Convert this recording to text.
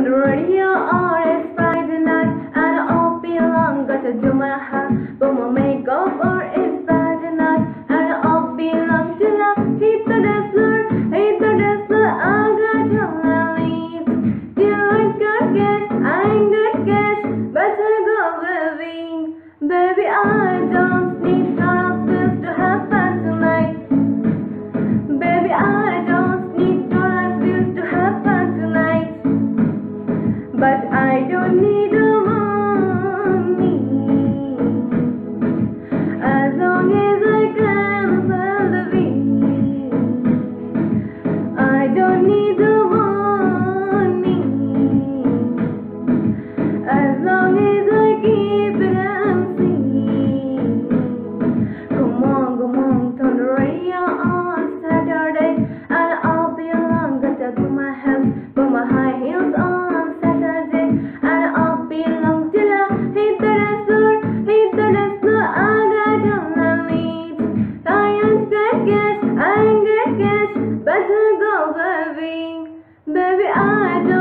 the radio or it's Friday night, and I all belong, gotta do my hair, put my makeup, or it's Friday night, and I all belong till I hit the dance floor, I got all I need. You ain't got gas, I ain't got gas, but I go baby, I don't need dollars to have fun tonight. Baby, I don't need dollars to have fun tonight. But I don't need the money, as long as I can feel the beat. I don't need the money, as long as I keep it empty. Come on, turn the radio on Saturday, and I'll be along. Gotta put my hands, put my high heels on Saturday, and I'll be along till I hit the dance floor, I got all I need. I ain't got gas, but I go baby, I don't